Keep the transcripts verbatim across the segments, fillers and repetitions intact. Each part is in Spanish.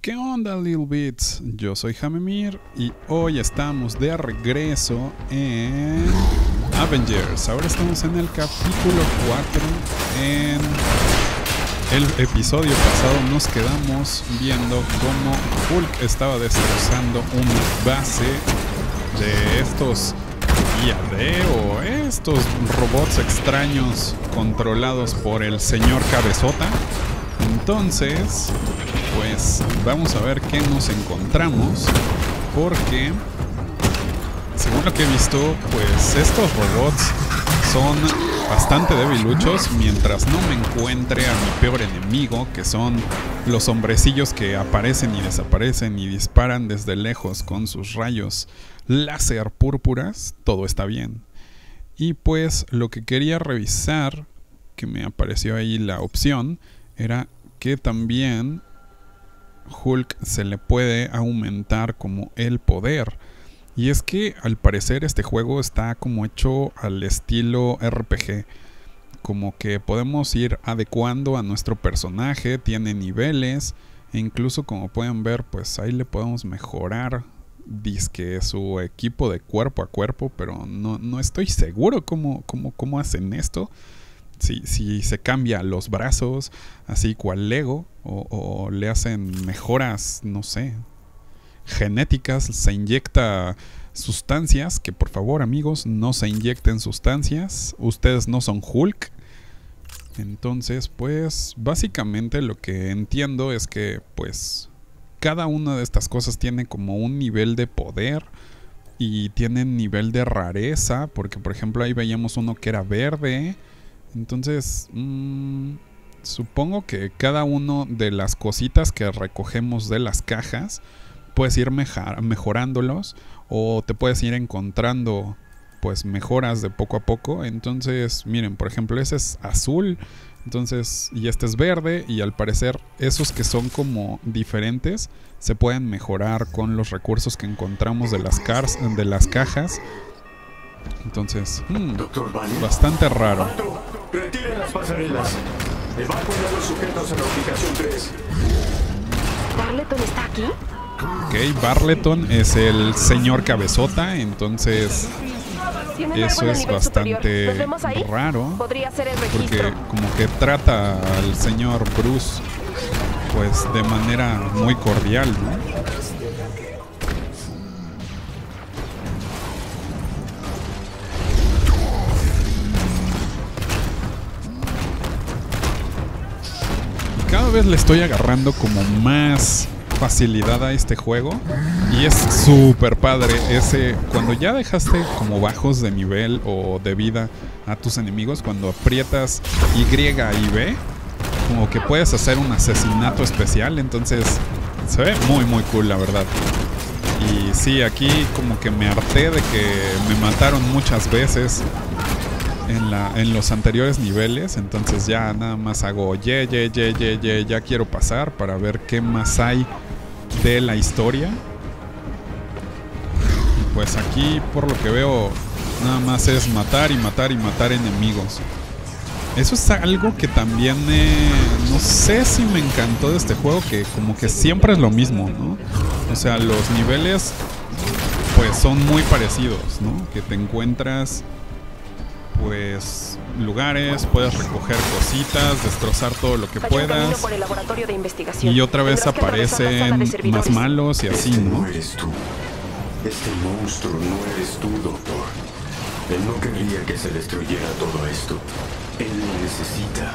¿Qué onda, Little Bits? Yo soy Jamemir y hoy estamos de regreso en Avengers. Ahora estamos en el capítulo cuatro. En el episodio pasado nos quedamos viendo cómo Hulk estaba destrozando una base de estos I A D o estos robots extraños controlados por el señor Cabezota. Entonces, pues vamos a ver qué nos encontramos, porque según lo que he visto, pues estos robots son bastante debiluchos mientras no me encuentre a mi peor enemigo, que son los hombrecillos que aparecen y desaparecen y disparan desde lejos con sus rayos láser púrpuras. Todo está bien. Y pues lo que quería revisar, que me apareció ahí la opción, era que también Hulk se le puede aumentar como el poder. Y es que al parecer este juego está como hecho al estilo R P G, como que podemos ir adecuando a nuestro personaje, tiene niveles e incluso, como pueden ver, pues ahí le podemos mejorar dizque su equipo de cuerpo a cuerpo, pero no, no estoy seguro cómo, cómo, cómo hacen esto. Si, si se cambia los brazos, así cual Lego, o, o le hacen mejoras, no sé, genéticas, se inyecta sustancias, que por favor, amigos, no se inyecten sustancias, ustedes no son Hulk. Entonces, pues, básicamente lo que entiendo es que, pues, cada una de estas cosas tiene como un nivel de poder y tienen nivel de rareza, porque por ejemplo ahí veíamos uno que era verde. Entonces, mmm, supongo que cada uno de las cositas que recogemos de las cajas puedes ir mejorándolos, o te puedes ir encontrando pues mejoras de poco a poco. Entonces, miren, por ejemplo, ese es azul, entonces, y este es verde, y al parecer esos que son como diferentes se pueden mejorar con los recursos que encontramos de las, cars, de las cajas. Entonces, hmm, bastante raro. Retiren las pasarelas. Evacuen a los sujetos en la ubicación tres. ¿Barleton está aquí? Ok, Barleton es el señor Cabezota, entonces eso es bastante raro, porque como que trata al señor Bruce pues de manera muy cordial, ¿no? Cada vez le estoy agarrando como más facilidad a este juego y es súper padre ese, cuando ya dejaste como bajos de nivel o de vida a tus enemigos, cuando aprietas Y y B, como que puedes hacer un asesinato especial. Entonces se ve muy muy cool, la verdad. Y sí, aquí como que me harté de que me mataron muchas veces En, la, en los anteriores niveles, entonces ya nada más hago ye, ye, ye, ye, ye, ya quiero pasar para ver qué más hay de la historia. Y pues aquí, por lo que veo, nada más es matar y matar y matar enemigos. Eso es algo que también eh, no sé si me encantó de este juego, que como que siempre es lo mismo, ¿no? O sea, los niveles pues son muy parecidos, ¿no? Que te encuentras pues lugares, puedes recoger cositas, destrozar todo lo que puedas, y otra vez aparecen más malos y así, ¿no? No eres tú. Este monstruo no eres tú, doctor. Él no querría que se destruyera todo esto. Él lo necesita.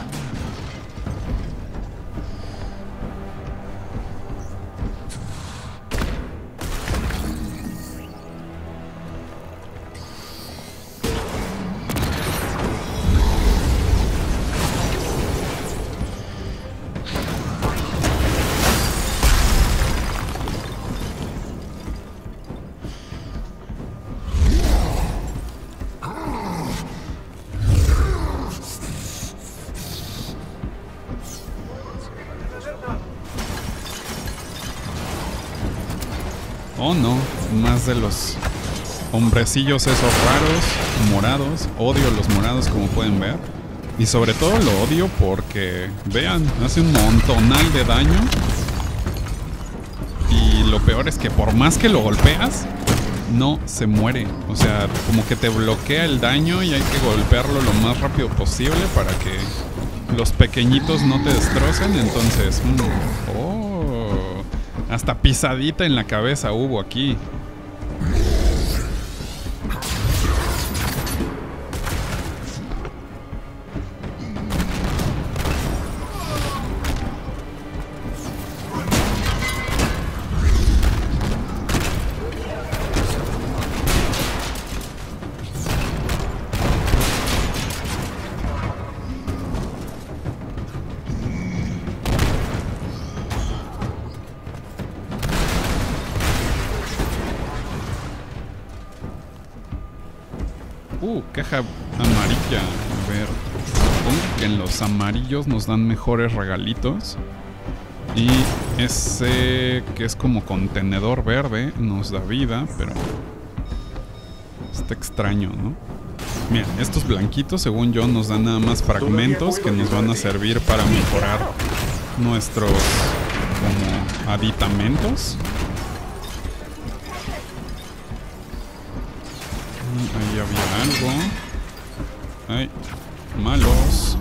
Oh no, más de los hombrecillos esos raros, morados. Odio los morados, como pueden ver. Y sobre todo lo odio porque, vean, hace un montonal de daño. lo peor es que por más que lo golpeas, no se muere. O sea, como que te bloquea el daño y hay que golpearlo lo más rápido posible para que los pequeñitos no te destrocen. Entonces, mmm, oh, hasta pisadita en la cabeza hubo aquí. Uh, caja amarilla. A ver, supongo que en los amarillos nos dan mejores regalitos. Y ese que es como contenedor verde nos da vida, pero está extraño, ¿no? Mira, estos blanquitos según yo nos dan nada más fragmentos que nos van a servir para mejorar nuestros como aditamentos. Ahí había algo. Ay, malos.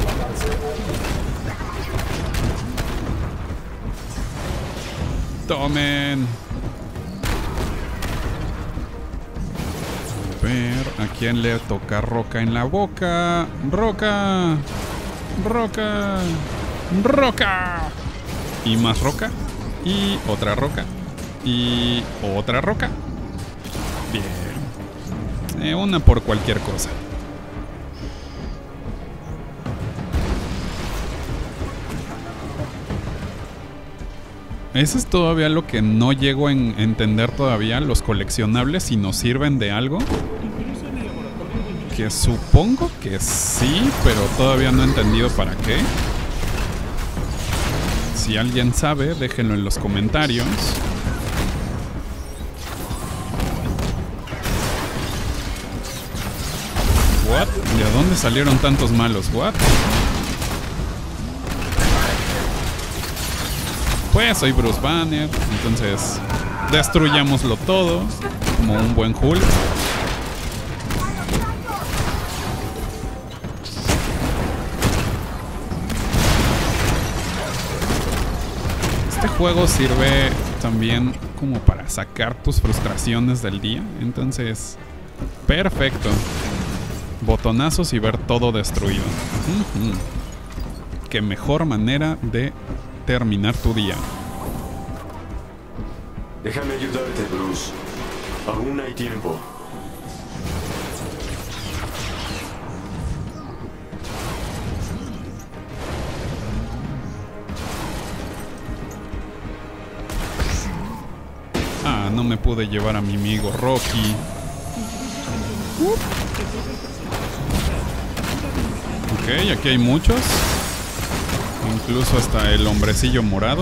Tomen. A ver, ¿a quién le toca roca en la boca? ¡Roca! ¡Roca! ¡Roca! Y más roca. Y otra roca. Y otra roca. Bien. Eh, una por cualquier cosa. Ese es todavía lo que no llego a en entender todavía. Los coleccionables, si nos sirven de algo. Que supongo que sí, pero todavía no he entendido para qué. Si alguien sabe, déjenlo en los comentarios. What? ¿De dónde salieron tantos malos? What? Pues soy Bruce Banner, entonces destruyámoslo todo como un buen Hulk. Este juego sirve también como para sacar tus frustraciones del día, entonces perfecto. Botonazos y ver todo destruido. Uh-huh. Qué mejor manera de terminar tu día. Déjame ayudarte, Bruce. Aún hay tiempo. Ah, no me pude llevar a mi amigo Rocky. Uh. Ok, aquí hay muchos. Incluso hasta el hombrecillo morado.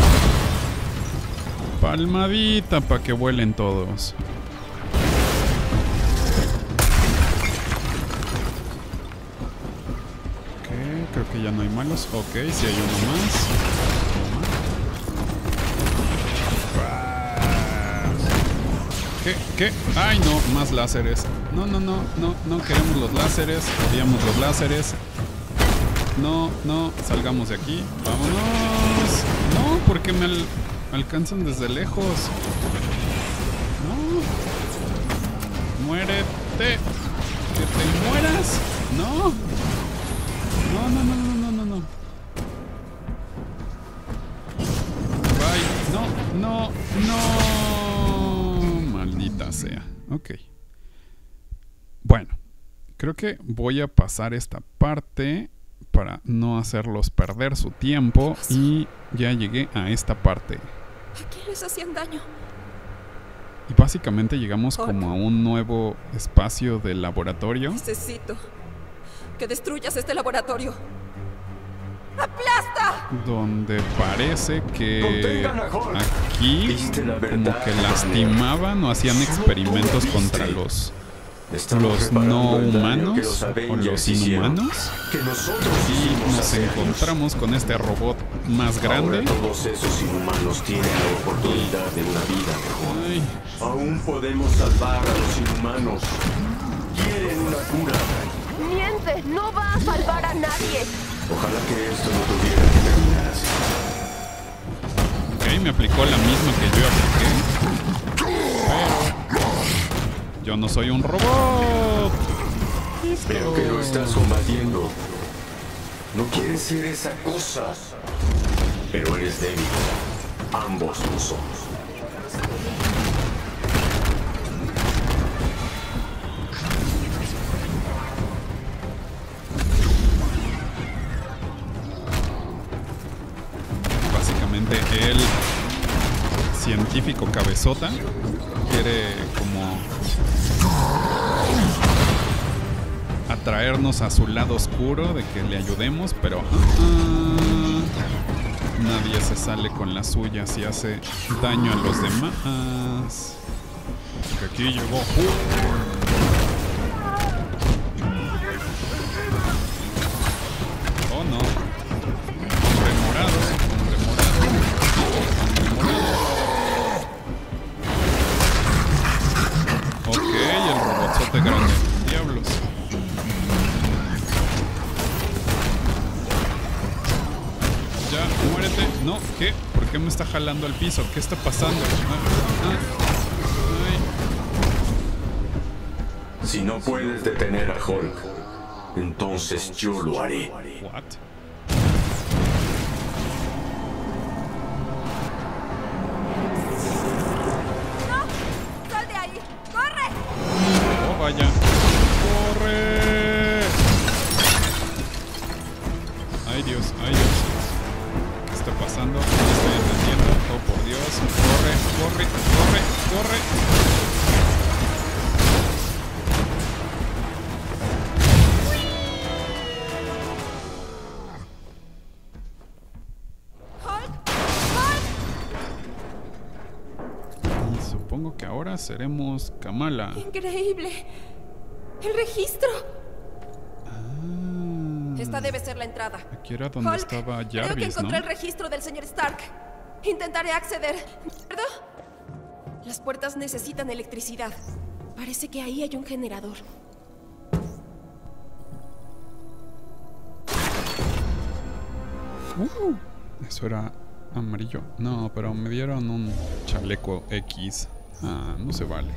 Palmadita para que vuelen todos. Ok, creo que ya no hay malos. Ok, sí hay uno más. ¿Qué? ¿Qué? ¡Ay, no! Más láseres. No, no, no, no, no queremos los láseres. Queríamos los láseres. No, no, salgamos de aquí. ¡Vámonos! No, porque me al alcanzan desde lejos. No. Muérete. Que te mueras. No. No, no, no, no, no, no, no. Bye. No, no, no. Maldita sea. Ok. Bueno, creo que voy a pasar esta parte para no hacerlos perder su tiempo. Y ya llegué a esta parte. ¿A qué les hacían daño? Y básicamente llegamos como a un nuevo espacio del laboratorio. Necesito que destruyas este laboratorio. ¡Aplasta! Donde parece que aquí como que lastimaban o hacían experimentos contra los los no humanos o los inhumanos. Que nosotros y nos encontramos con este robot más grande. Ahora todos esos inhumanos tienen la oportunidad de una vida mejor. Ay. Aún podemos salvar a los inhumanos. Quieren una cura. Miente, no va a salvar a nadie. Ojalá que esto no tuviera que terminar así. Ok, me aplicó la misma que yo apliqué. Pero yo no soy un robot. Veo que lo estás combatiendo. No quieres ser esa cosa. Pero eres débil. Ambos lo somos. Básicamente el científico cabezota quiere como atraernos a su lado oscuro de que le ayudemos, pero uh, nadie se sale con la suya si hace daño a los demás. Porque aquí llegó oh no, hombre morado, hombre morado, hombre morado. Ok, el robotzote grande. Diablos. Ya, muérete. No, ¿qué? ¿Por qué me está jalando al piso? ¿Qué está pasando? Ah, ah, ay. Si no puedes detener a Hulk, entonces yo lo haré. What? ¡No! ¡Sal de ahí! ¡Corre! Oh, vaya. ¡Corre! Ay, Dios, ay, Dios. ¿Qué está pasando? No estoy entendiendo. Oh, por Dios. Corre, corre, corre, corre. Supongo que ahora seremos Kamala. ¡Increíble! ¡El registro! Ah, Esta debe ser la entrada. aquí era donde Hulk, estaba Jarvis, creo que encontré ¿no? el registro del señor Stark. Intentaré acceder. ¿Verdad? Las puertas necesitan electricidad. Parece que ahí hay un generador. Uh, eso era amarillo. No, pero me dieron un chaleco X. Ah, no se vale.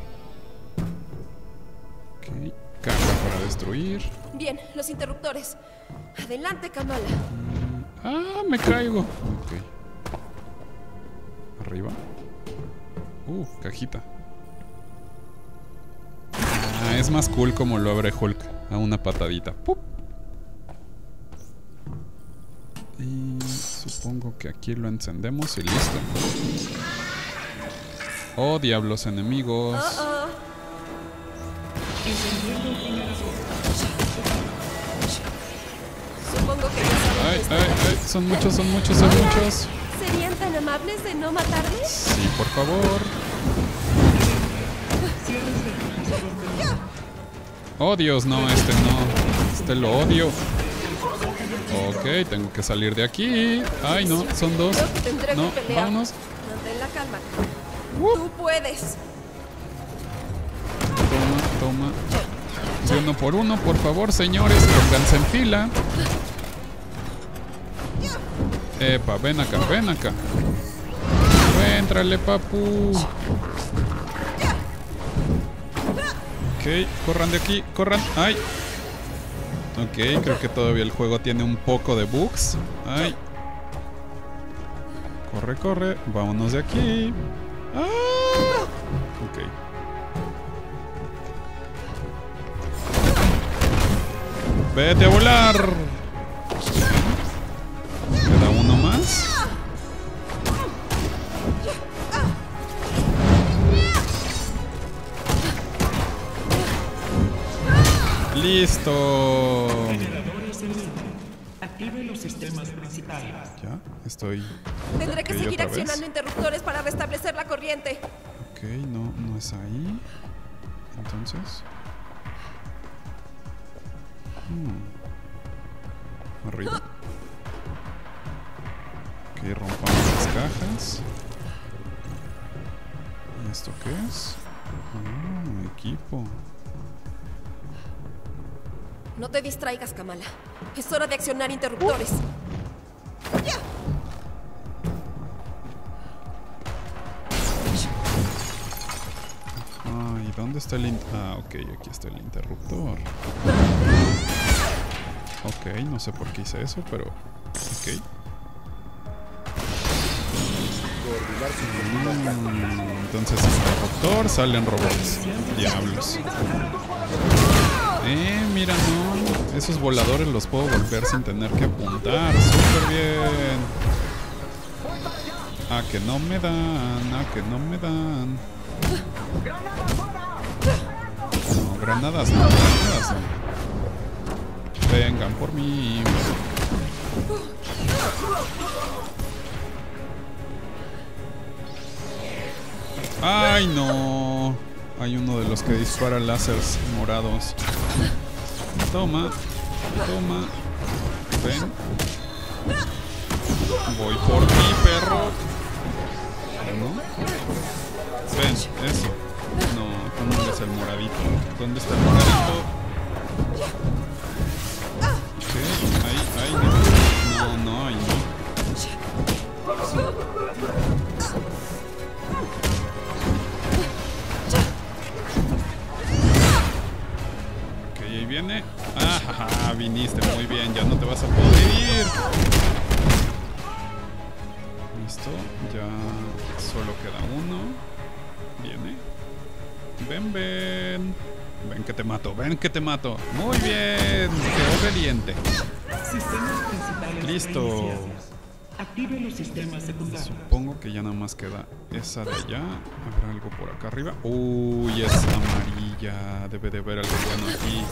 Ok, caja para destruir. Bien, los interruptores. Adelante, Kamala. Ah, me caigo. Ok. Arriba. Uh, cajita. Ah, es más cool como lo abre Hulk. A una patadita. ¡Pup! Y supongo que aquí lo encendemos y listo. Oh, diablos enemigos. Uh -oh. Supongo que ya Ay, saben ay, ay, son muchos, son muchos, son muchos. ¿Serían tan amables de no matarme? Sí, por favor. Oh, Dios, no, este no. Este lo odio. Ok, tengo que salir de aquí. Ay, no, son dos. Creo que tendré No, que pelear. vámonos. Mantén la calma. Uh. Tú puedes. Toma, toma. De uno por uno, por favor, señores, pónganse en fila. Epa, ven acá, ven acá. Éntrale, papu. Ok, corran de aquí, corran. Ay. Ok, creo que todavía el juego tiene un poco de bugs. Ay. Corre, corre. Vámonos de aquí. Ah. Ok. ¡Vete a volar! ¿Queda uno más? ¡Listo! Active los sistemas principales. Ya, estoy... Tendré que Ok, seguir otra vez. accionando interruptores para restablecer la corriente. Ok, no, no es ahí. Entonces... Hmm. Arriba. Ok, rompamos las cajas. ¿Y esto qué es? Ah, equipo. No te distraigas, Kamala. Es hora de accionar interruptores. Ah, ¿y dónde está el... In ah, ok, aquí está el interruptor. Ok, no sé por qué hice eso, pero... Ok. Mm, entonces, interruptor, salen robots. Diablos. Eh, mira, no. Esos voladores los puedo golpear sin tener que apuntar. Súper bien. Ah, que no me dan. Ah, que no me dan. No, granadas no, granadas no. Vengan por mí. ¡Ay, no! Hay uno de los que dispara láseres morados. Toma. Toma. Ven. Voy por ti, perro. ¿No? Ven, eso. No, tú no eres el moradito. ¿Dónde está el moradito? ¿Qué? Ahí, ahí. No, no, ahí no. Ok, ahí viene. Ah, jaja, viniste muy bien. Ya no te vas a poder ir. Listo, ya solo queda uno. Viene. Ven, ven. Ven que te mato, ven que te mato. Muy bien, qué obediente. Sistemas principales Listo. reiniciados. Active los sistemas secundarios. Supongo que ya nada más queda esa de allá. ¿Habrá algo por acá arriba? Uy, es amarilla. Debe de haber algo bueno aquí.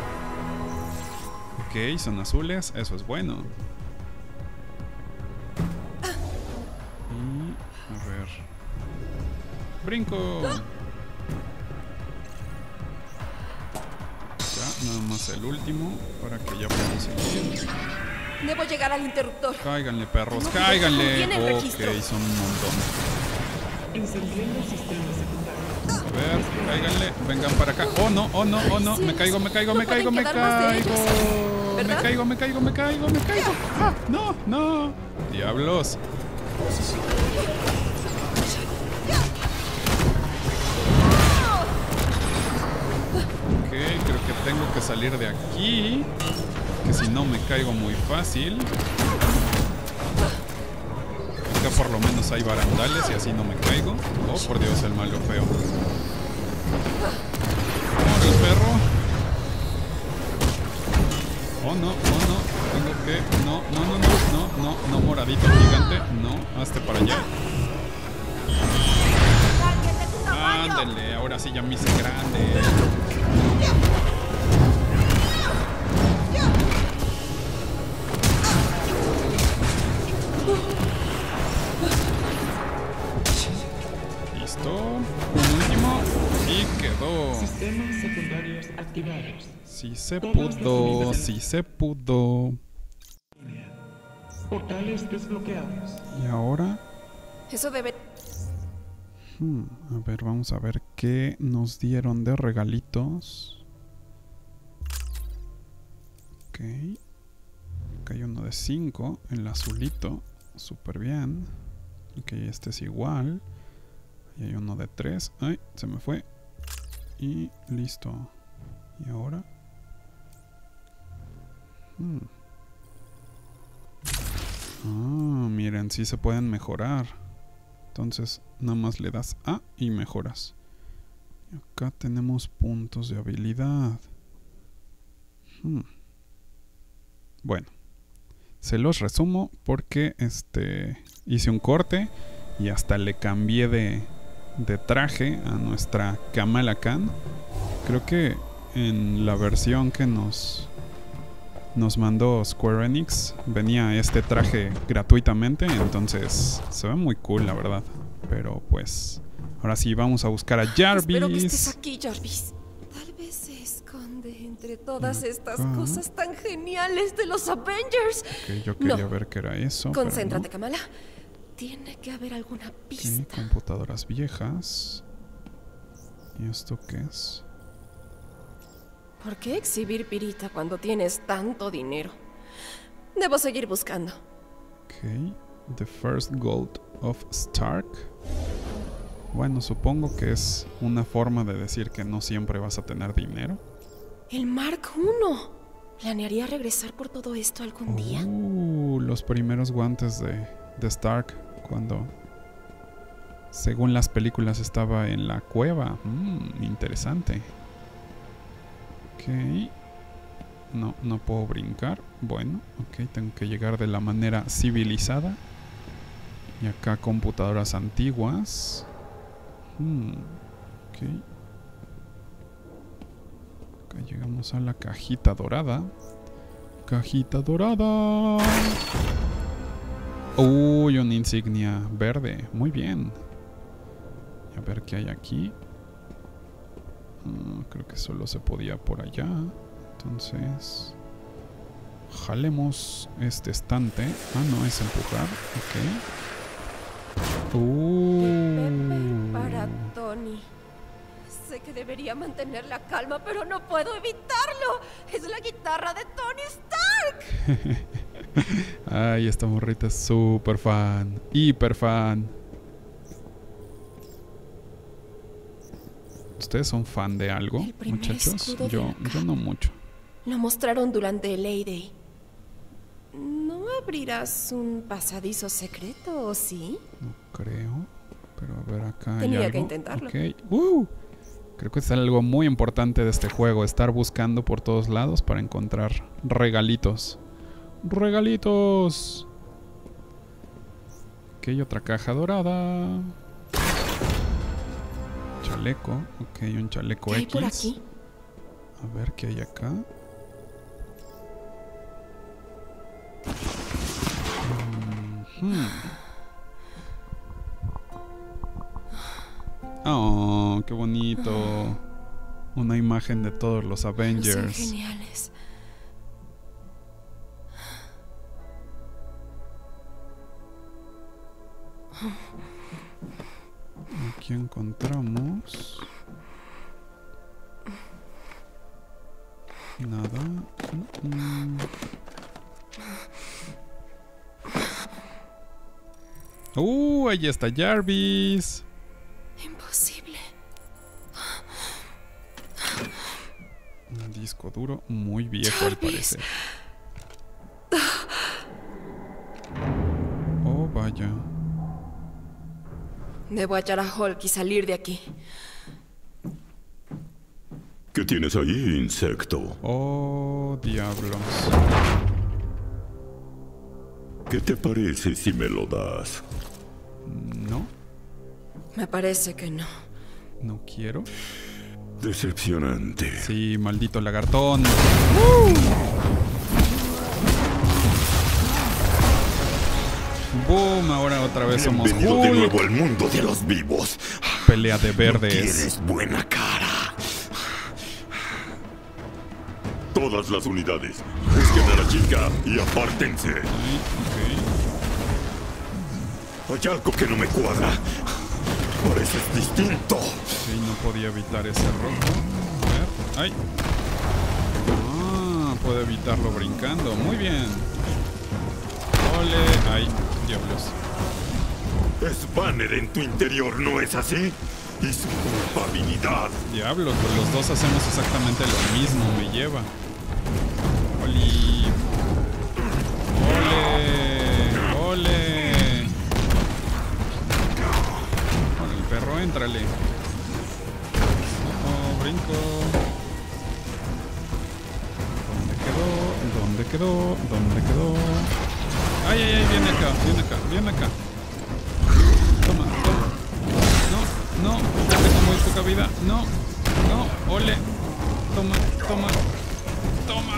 Ok, son azules. Eso es bueno. Y... a ver... ¡brinco! Ya, nada más el último. Para que ya podamos seguir. Debo llegar al interruptor. Cáiganle, perros, No, cáiganle. tienen Ok, registro. son un montón. Encendiendo sistemas secundarios. A ver, cáiganle, vengan para acá. Oh no, oh no, oh no, me caigo, me caigo, me No caigo, me pueden quedar más de caigo. ellos, Me ¿verdad? caigo, me caigo, me caigo, me caigo. Ah, no, no. Diablos. Ok, creo que tengo que salir de aquí. Que si no me caigo muy fácil. Acá por lo menos hay barandales y así no me caigo. Oh, por Dios, el malo feo. Por el perro. Oh, no, oh, no. Tengo que... No, no, no, no, no, no, no, moradito gigante. No, hazte para allá. Ándale, ahora sí ya me hice grande. Listo. Un último. Y quedó. Sistemas secundarios activados. Sí se pudo, sí se pudo. Portales desbloqueados. Y ahora... Eso debe... Hmm, a ver, vamos a ver qué nos dieron de regalitos. Ok. Acá hay uno de cinco, el azulito. Súper bien. Ok, este es igual. Y hay uno de tres. Ay, se me fue. Y listo. ¿Y ahora? Hmm. Ah, miren, sí se pueden mejorar. Entonces, nada más le das A y mejoras. Y acá tenemos puntos de habilidad. Hmm. Bueno, se los resumo porque este hice un corte y hasta le cambié de, de traje a nuestra Kamala Khan. Creo que en la versión que nos, nos mandó Square Enix venía este traje gratuitamente, entonces se ve muy cool, la verdad. Pero pues, ahora sí vamos a buscar a Jarvis. Espero que estés aquí, Jarvis. Tal vez se esconde entre Entre todas estas Acá. cosas tan geniales de los Avengers. Ok, yo quería No. ver qué era eso. pero Concéntrate, no. Kamala. Tiene que haber alguna Ok, pista. computadoras viejas. ¿Y esto qué es? ¿Por qué exhibir pirita cuando tienes tanto dinero? Debo seguir buscando. Ok. The First Gold of Stark. Bueno, supongo que es una forma de decir que no siempre vas a tener dinero. El Mark uno. ¿Planearía regresar por todo esto algún día? Uh, los primeros guantes de, de Stark cuando, según las películas, estaba en la cueva. Mm, interesante. Ok. No, no puedo brincar. Bueno, ok, tengo que llegar de la manera civilizada. Y acá computadoras antiguas. Hmm, ok. Acá llegamos a la cajita dorada. Cajita dorada. Uy, una insignia verde. Muy bien. A ver qué hay aquí. Uh, creo que solo se podía por allá. Entonces, jalemos este estante. Ah, no, es empujar. Ok. Uh. Para Tony. Sé que debería mantener la calma, pero no puedo evitarlo. Es la guitarra de Tony Stark. Ay, esta morrita es súper fan. Hiper fan. ¿Ustedes son fan de algo, El primer muchachos? escudo de Yo, la yo no mucho. Lo mostraron durante el A-Day. ¿No abrirás un pasadizo secreto o sí? No creo. Pero a ver acá. Tenía hay algo. que intentarlo. Ok. Uh, creo que es algo muy importante de este juego. Estar buscando por todos lados para encontrar regalitos. ¡Regalitos! Ok, otra caja dorada. Chaleco. Ok, un chaleco ¿Qué hay X. por aquí? A ver qué hay acá. Mm-hmm. Oh, qué bonito. Una imagen de todos los Son Avengers. geniales. Aquí encontramos nada. Mm-mm. Uh, ahí está Jarvis. Imposible. Un disco duro muy viejo al Jarvis. parecer. Oh, vaya. Debo hallar a Hulk y salir de aquí. ¿Qué tienes ahí, insecto? Oh, diablos. ¿Qué te parece si me lo das? No, Me parece que no. no quiero. Decepcionante. Sí, maldito lagartón. Boom, ahora otra vez somos Bienvenido de Hulk. nuevo al mundo de los vivos. Pelea de No verdes. tienes buena cara. Todas las unidades, busquen a la chica y apártense. Ay, ok. Hay algo que no me cuadra. Pareces distinto. Sí, no podía evitar ese rojo. A ver. ¡Ay! Ah, puedo evitarlo brincando. Muy bien. Ole. ¡Ay! Diablos. Es Banner en tu interior, ¿no es así? Y su culpabilidad. Diablos, pues los dos hacemos exactamente lo mismo. Me lleva. Oli. Ole. Ole. Con el perro, éntrale. Oh, brinco. ¿Dónde quedó? ¿Dónde quedó? ¿Dónde quedó? Ay, ay, ay, viene acá, viene acá, viene acá. Toma, toma. No, no, ya tengo muy poca vida. No, no, ole. Toma, toma, toma.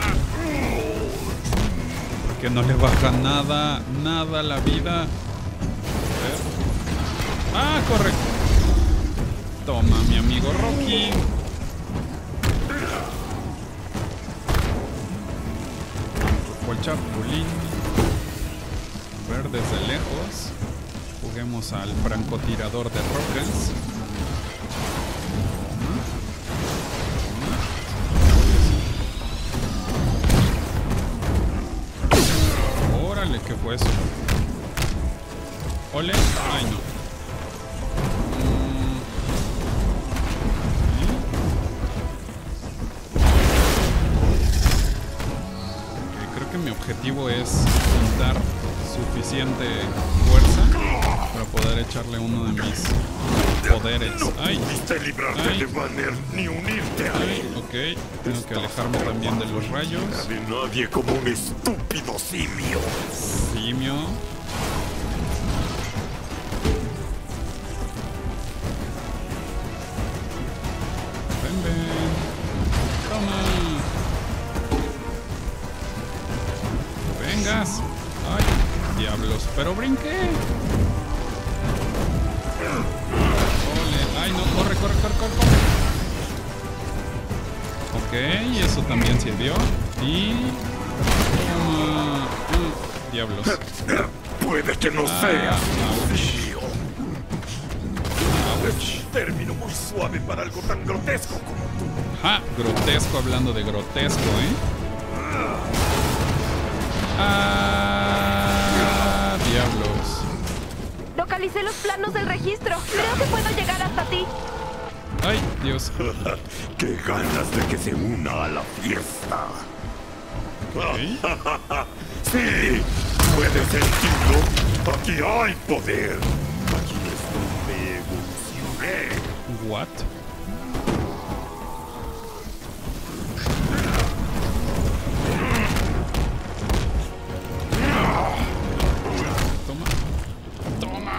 Porque no le baja nada, nada la vida. A ver. Ah, corre. Toma, mi amigo Rocky. abajo el chapulín. A ver, desde lejos. Juguemos al francotirador de rocas. Órale, ¿qué fue eso? Ole, ay no. Mm. Okay, creo que mi objetivo es juntar suficiente fuerza para poder echarle uno de mis poderes. ¡Ay! Pudiste librarte Ay. de Banner ni unirte a Ay, él. ok, tengo que alejarme también de los rayos. De nadie como un estúpido simio. Simio. Ven, ven. Toma. Vengas. Ay, diablos, pero brinqué. Ole. Ay, no, corre, corre, corre, corre, corre. Ok, eso también sirvió. Y... toma. Uh, diablos. Puede que no Ah, seas ouch. simio. Ouch. Término muy suave para algo tan grotesco como tú. Ja, grotesco, hablando de grotesco, ¿eh? Ah, diablos. Localicé los planos del registro. Creo que puedo llegar hasta ti. Ay, Dios. Qué ganas de que se una a la fiesta. Ok. Sí, puedes sentirlo. Aquí hay poder. Aquí es donde evolucioné. What? Toma. Toma.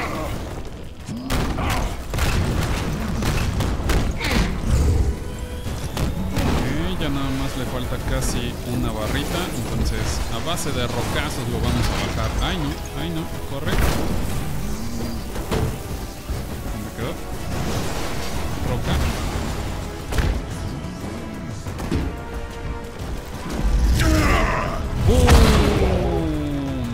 Ok, ya nada más le falta casi una barrita. Entonces, a base de rocazos lo vamos a bajar. Ay, no. Ay, no. Corre. ¿Dónde quedó? Roca. ¡Boom!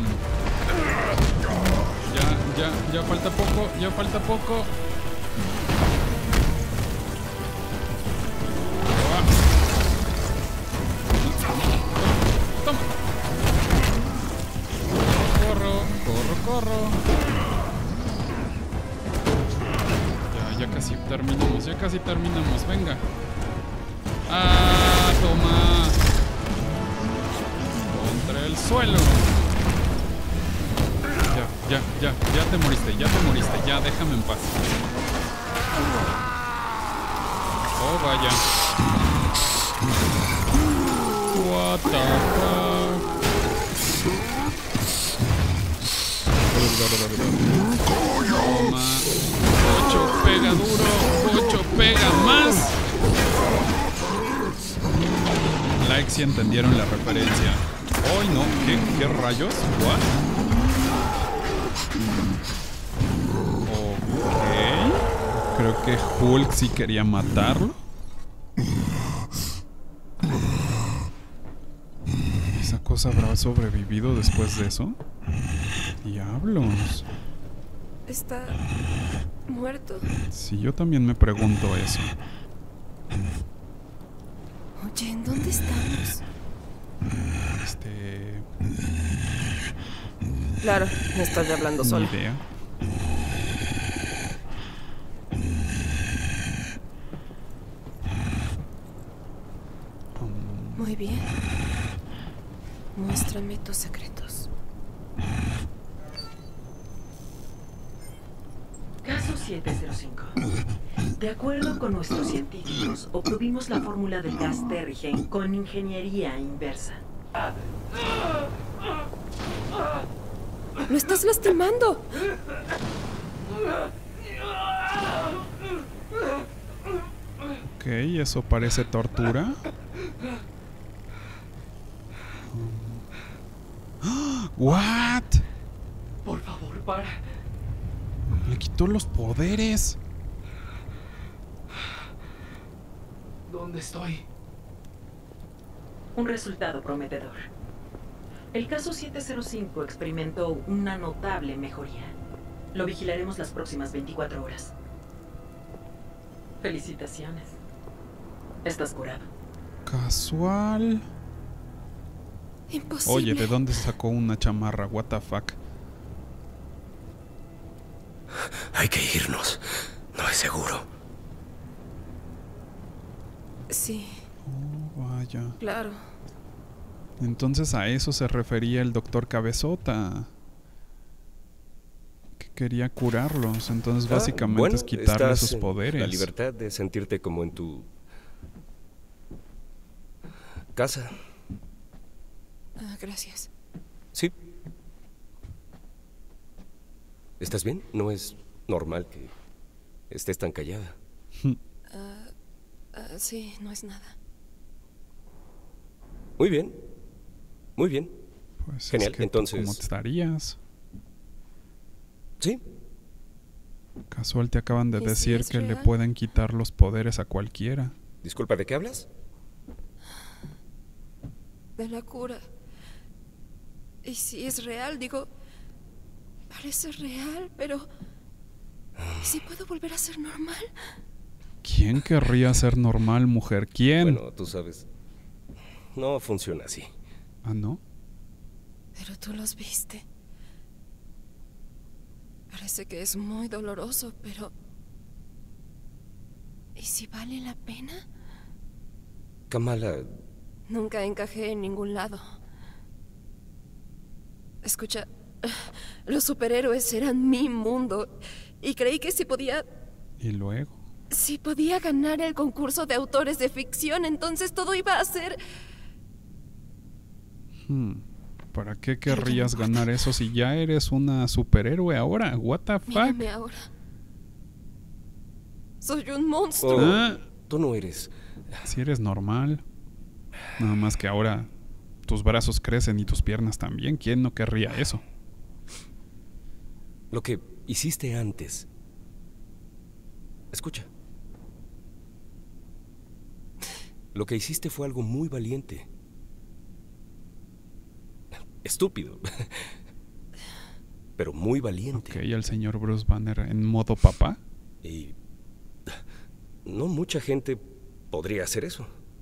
Ya, ya, ya falta poco, ya falta poco. Va. Toma. Corro, corro, corro. Ya, ya casi terminamos, ya casi terminamos, venga. Ah, toma. Contra el suelo. Ya, ya, ya, ya te moriste, ya te moriste, ya déjame en paz. Oh, vaya. What the fuck? Toma. Ocho pega duro, ocho pega más. Like si entendieron la referencia. ¡Ay, no! ¿Qué, qué rayos? ¿What? Ok. Creo que Hulk sí quería matarlo. ¿Esa cosa habrá sobrevivido después de eso? ¡Diablos! ¿Está muerto? Sí, yo también me pregunto eso. Oye, ¿en dónde estamos? Este... Claro, me estoy hablando Ni solo. idea. Muy bien. Muéstrame tus secretos. Caso siete cero cinco. De acuerdo con nuestros científicos, obtuvimos la fórmula del gas Terrigen con ingeniería inversa. ¡Lo estás lastimando! Ok, eso parece tortura. What? Por favor, para. Le quitó los poderes. ¿Dónde estoy? Un resultado prometedor. El caso siete cero cinco experimentó una notable mejoría. Lo vigilaremos las próximas veinticuatro horas. Felicitaciones. Estás curado. Casual. Imposible. Oye, ¿de dónde sacó una chamarra? What the fuck. Hay que irnos. No es seguro. Sí, Oh, vaya. claro. Entonces a eso se refería el doctor Cabezota. Que quería curarlos. Entonces básicamente Ah, bueno, es quitarle estás sus en poderes. La libertad de sentirte como en tu casa. Ah, gracias. Sí. ¿Estás bien? No es normal que estés tan callada. Ah, ah, sí, no es nada. Muy bien. Muy bien. Pues Genial, es que entonces- ¿cómo estarías? Sí. Casual te acaban de ¿Y si decir es que le real? pueden quitar los poderes a cualquiera. Disculpa, ¿de qué hablas? De la cura. Y si es real, digo... Parece real, pero... ¿Y si puedo volver a ser normal? ¿Quién querría ser normal, mujer? ¿Quién? Bueno, tú sabes. No funciona así. Ah, ¿no? Pero tú los viste. Parece que es muy doloroso, pero... ¿Y si vale la pena? Kamala, Nunca encajé en ningún lado. Escucha, los superhéroes eran mi mundo. Y creí que si podía... Y luego. Si podía ganar el concurso de autores de ficción, entonces todo iba a ser... Hmm. ¿Para qué Pero ya no querrías importa. ganar eso si ya eres una superhéroe ahora? What the fuck? Mírame ahora. Soy un monstruo. oh, Ah. tú no eres. Si eres normal. Nada más que ahora tus brazos crecen y tus piernas también. ¿Quién no querría eso? Lo que hiciste antes. Escucha. Lo que hiciste fue algo muy valiente. Estúpido. Pero muy valiente. Ok, el señor Bruce Banner en modo papá. Y no mucha gente podría hacer eso.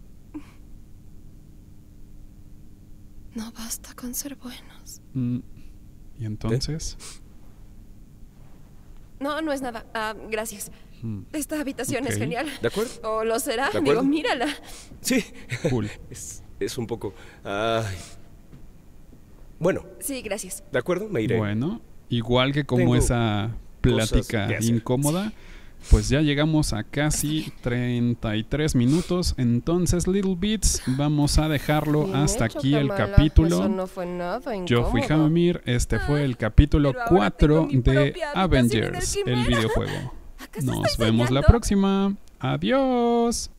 No basta con ser buenos. Mm. ¿Y entonces? No, no es nada. Ah, gracias. Hmm. Esta habitación es Ok. genial. ¿De acuerdo? ¿O lo será? ¿De Digo, acuerdo? mírala. Sí. Cool. Es, es un poco... Ay. Bueno, Sí, gracias. ¿de acuerdo? Me iré. Bueno, igual que como Tengo esa cosas plática que hacer. incómoda, pues ya llegamos a casi treinta y tres minutos. Entonces, Little Bits, vamos a dejarlo Bien hasta hecho, aquí el Kamala. capítulo. Eso no fue nada Yo fui incómodo. Hamamir, este fue el capítulo Pero ahora cuatro tengo mi de propia habitación en el Avengers, el Quimera. videojuego. ¿Acaso Nos estoy vemos la soñando? próxima. Adiós.